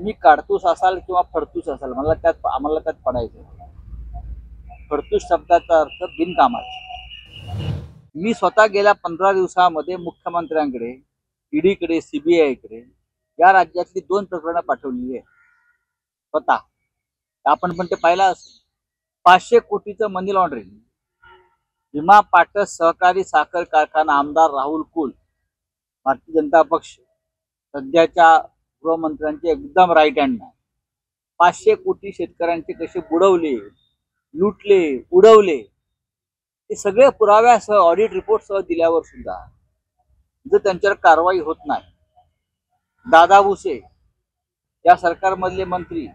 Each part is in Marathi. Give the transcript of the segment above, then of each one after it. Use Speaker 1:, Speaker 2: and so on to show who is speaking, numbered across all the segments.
Speaker 1: तुम्ही काडतूस असाल किंवा फडतूस असाल, आम्हाला त्यात पडायचं. फडतूस शब्दाचा अर्थ बिनकामाचे. मी स्वतः गेल्या 15 दिवसामध्ये मुख्यमंत्र्यांकडे, ईडीकडे, सीबीआयकडे या राज्यातली 2 प्रकरणं पाठवलेली आहे स्वतः. आपण पण ते पाहिलं असेल. 500 कोटीचं मनी लॉन्ड्रिंग. भीमा पाटस सहकारी साखर कारखाना आमदार राहुल कुल, भारतीय जनता पक्ष, सध्याच्या गृहमंत्र्यांचे एकदम राईट हँड मॅन. 500 कोटी शेतकऱ्यांचे कसे बुडवले, लुटले, उडवले, हे सगळे पुराव्यासह ऑडिट रिपोर्टसह दिल्यावर सुद्धा जर त्यांच्यावर कारवाई होत नाही. दादा भुसे या सरकारमधले मंत्री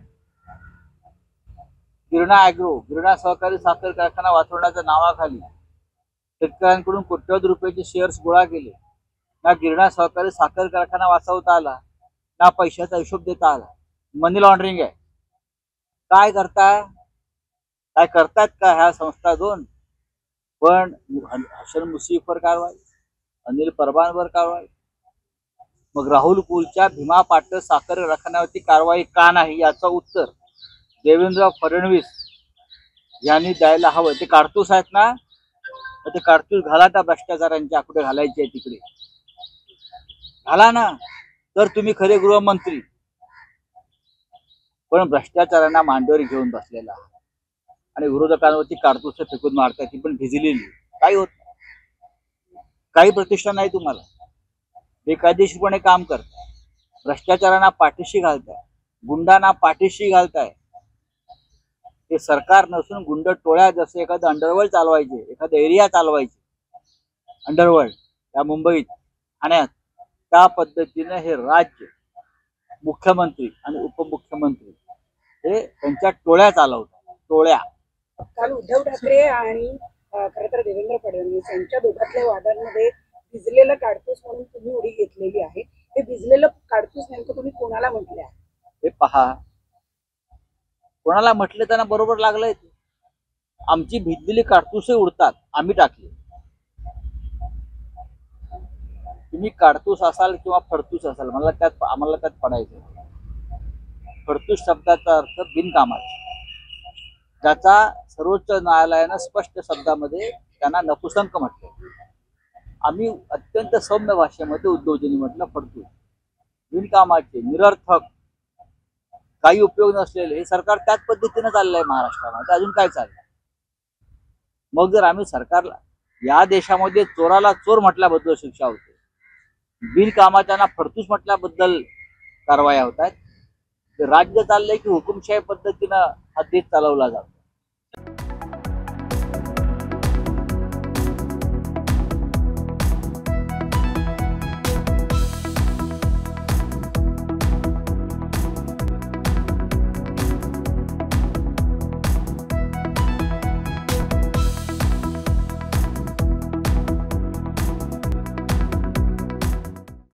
Speaker 1: गिरणा सहकारी साखर कारखाना वाचवण्याच्या नावाखाली शेतकऱ्यांकडून कोट्यवधी रुपयाचे शेअर्स गोळा केले. ना गिरणा सहकारी साखर कारखाना वाचवता आला, ना पैशाचा हिशोब देता आला. मनी लॉन्ड्रिंग आहे. काय करतायत का ह्या संस्था दोन? पण हसन मुश्रीफवर कारवाई, अनिल परबांवर कारवाई. मग राहुल कुलच्या भीमा पाटस साखर कारखान्यावरती कारवाई का नाही याचं उत्तर देवेंद्र फडणवीस यांनी द्यायला हवं. ते काडतूस आहेत ना, ते काडतूस घाला त्या भ्रष्टाचारांच्या, कुठे घालायचे आहे तिकडे घाला ना. तर तुम्ही खरे गृहमंत्री. पण भ्रष्टाचारांना मांडीवर घेऊन बसलेला आणि विरोधकांवरती काडतूस फेकून मारताय, ती पण भिजलेली. काही होत नाही, काही प्रतिष्ठा नाही तुम्हाला. बेकायदेशीरपणे काम करताय, भ्रष्टाचारांना पाठीशी घालताय, गुंडांना पाठीशी घालताय. हे सरकार नसून गुंड टोळ्या, जसं एखादं अंडरवर्ल्ड चालवायचे, एखादं एरिया चालवायचे अंडरवर्ल्ड या मुंबईत, ठाण्यात, त्या पद्धतीने हे राज्य मुख्यमंत्री आणि उपमुख्यमंत्री हे त्यांच्या टोळ्या चालवतात. टोळ्या.
Speaker 2: काल उद्धव ठाकरे आणि खरं तर देवेंद्र फडणवीस यांच्या दोघातल्या वादांमध्ये भिजलेलं काडतूस म्हणून तुम्ही उडी घेतलेली आहे. हे भिजलेलं काडतूस नेमकं तुम्ही कोणाला म्हटले आहे?
Speaker 1: हे पहा, कोणाला म्हटले त्यांना बरोबर लागलंय. आमची भिजलेली काडतूसही उडतात, आम्ही टाकली. तुम्ही काडतूस असाल किंवा फडतूस असाल, आम्हाला त्यात पडायचं. फडतूस शब्दाचा अर्थ बिनकामाचे, ज्याचा सर्वोच्च न्यायालयानं स्पष्ट शब्दामध्ये त्यांना नपुसंक म्हटलं. आम्ही अत्यंत सौम्य भाषेमध्ये उद्धवजींनी म्हटलं फडतूस, बिनकामाचे, निरर्थक, काही उपयोग नसलेले. हे सरकार त्याच पद्धतीने चाललंय महाराष्ट्रामध्ये. अजून काय चाललंय? मग जर आम्ही सरकारला, या देशामध्ये चोराला चोर म्हटल्याबद्दल शिक्षा होते, बिनकामाच्यांना फडतूस म्हटल्याबद्दल कारवाया होत आहेत. राज्य चाललंय की हुकुमशाही पद्धतीनं हा देश चालवला जातो.